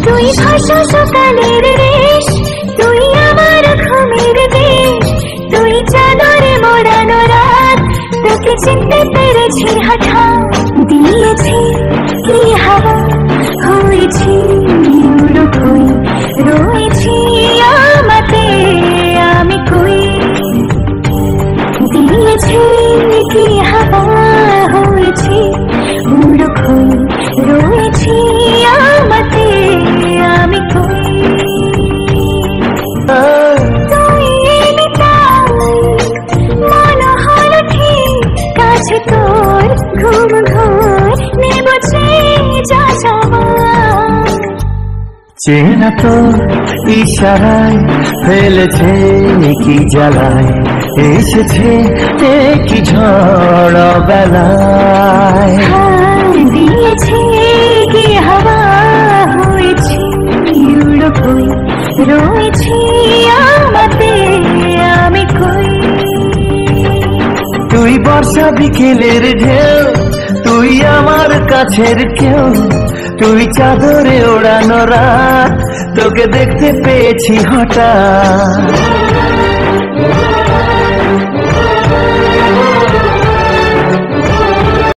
তুই ভাষা সকালের রেশ, তুই আমার ঘুমের দেশ, তুই চাদরে মোড়ানো রাত, তোকে চিনতে পেরেছি হঠাৎ। দিয়েছি কি হাওয়া, হয়েছি উড়ো কই, রয়েছি আমাতে আমি কই। দিয়েছি কি হাওয়া, হয়েছি উড়ো কই, রয়েছি আমাতে আমি কই। তুই এলি তাই মনে হলো ঠিক কাছে তোর, ঘুম ঘোর নেবছে যা যাওয়া। চেনা তো ইশারায় ফেলেছে কি জ্বালায়, এসেছে কি ঝড় বেলায়। দিয়েছে কি হাওয়া, হয়েছি উড়ো কই, রয়েছি আমাতে আমি কই। তুই বর্ষা বিকেলের ঢেউ, তুই আমার কাছের কেউ, তুই চাদরে ওড়ানো রাত, তোকে দেখতে পেয়েছি হঠাৎ।